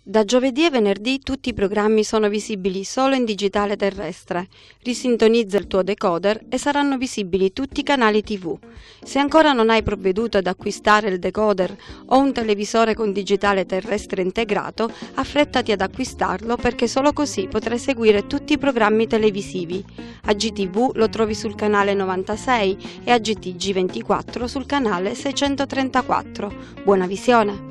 Da giovedì e venerdì tutti i programmi sono visibili solo in digitale terrestre. Risintonizza il tuo decoder e saranno visibili tutti i canali TV. Se ancora non hai provveduto ad acquistare il decoder o un televisore con digitale terrestre integrato, affrettati ad acquistarlo perché solo così potrai seguire tutti i programmi televisivi. AGTV lo trovi sul canale 96 e AGTG24 sul canale 634. Buona visione!